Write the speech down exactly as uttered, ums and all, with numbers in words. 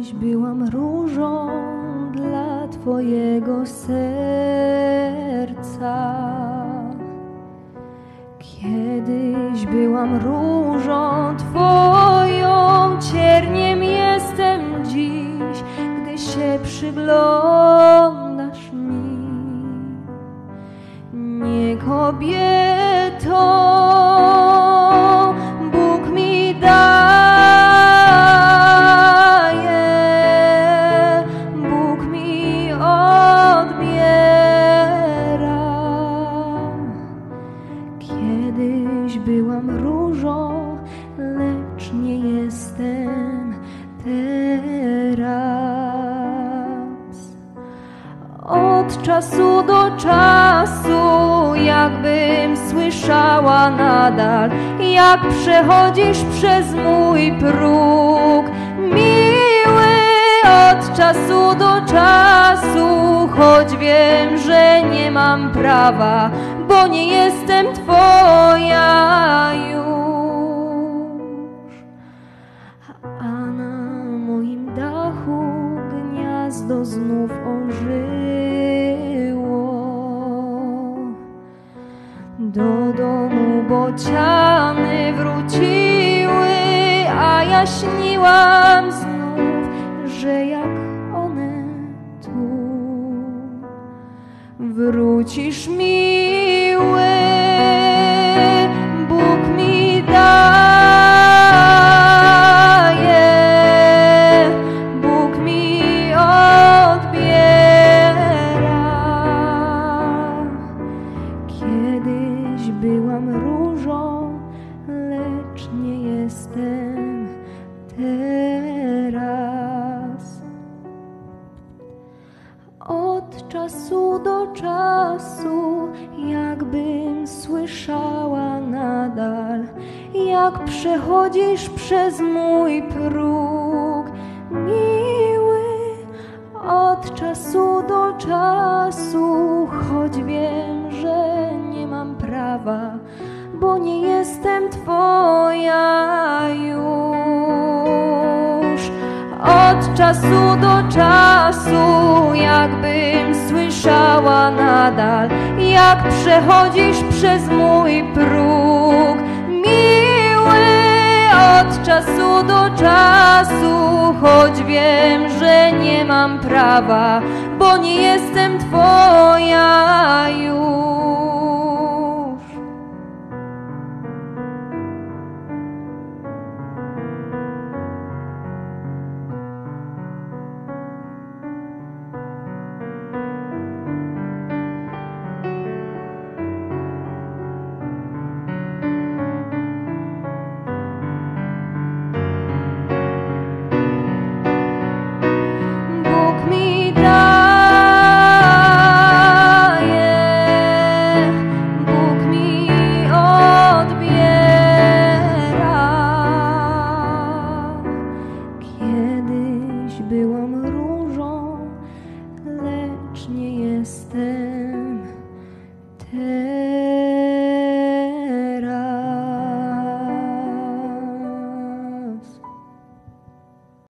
Kiedyś byłam różą dla Twojego serca. Kiedyś byłam różą Twoją, cierniem jestem dziś, gdy się przyglądasz mi. Nie kobietą Bóg mi daje, Bóg mi odbiera. Kiedyś byłam różą, lecz nie jestem teraz. Od czasu do czasu jakbym słyszała nadal, jak przechodzisz przez mój próg. Miły, od czasu do czasu, choć wiem, że nie mam prawa, bo nie jestem Twoja już. A na moim dachu gniazdo znów ożyło. Do domu bociany wróciły, a ja śniłam znów, że jak one tu. Wrócisz, miły, Bóg mi daje, Bóg mi odbiera. Kiedyś byłam różą, lecz nie jestem teraz. Od czasu do czasu jakbym słyszała nadal, jak przechodzisz przez mój próg. Miły, od czasu do czasu, choć wiem, że nie mam prawa, bo nie jestem Twoja już. Od czasu do czasu jakbym słyszała nadal, jak przechodzisz przez mój próg. Miły, od czasu do czasu, choć wiem, że nie mam prawa, bo nie jestem Twoja już.